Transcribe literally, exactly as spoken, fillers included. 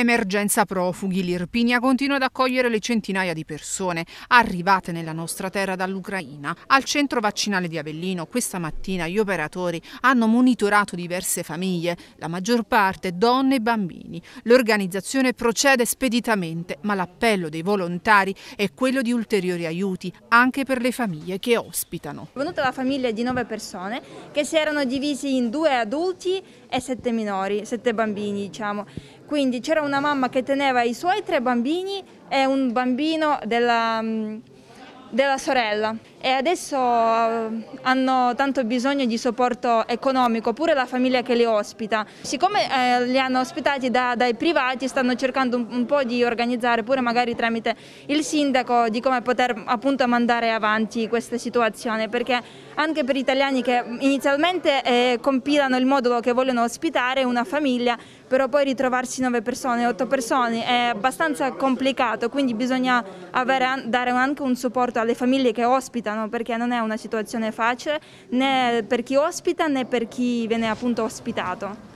Emergenza profughi. L'Irpinia continua ad accogliere le centinaia di persone arrivate nella nostra terra dall'Ucraina. Al centro vaccinale di Avellino questa mattina gli operatori hanno monitorato diverse famiglie, la maggior parte donne e bambini. L'organizzazione procede speditamente, ma l'appello dei volontari è quello di ulteriori aiuti anche per le famiglie che ospitano. È venuta la famiglia di nove persone che si erano divisi in due adulti e sette minori, sette bambini diciamo. Quindi c'era una mamma che teneva i suoi tre bambini e un bambino della, della sorella e adesso hanno tanto bisogno di supporto economico, pure la famiglia che li ospita. Siccome eh, li hanno ospitati da, dai privati, stanno cercando un, un po' di organizzare, pure magari tramite il sindaco, di come poter appunto mandare avanti questa situazione, perché anche per gli italiani che inizialmente eh, compilano il modulo che vogliono ospitare una famiglia, però poi ritrovarsi nove persone, otto persone è abbastanza complicato, quindi bisogna avere, dare anche un supporto alle famiglie che ospitano, perché non è una situazione facile né per chi ospita né per chi viene appunto ospitato.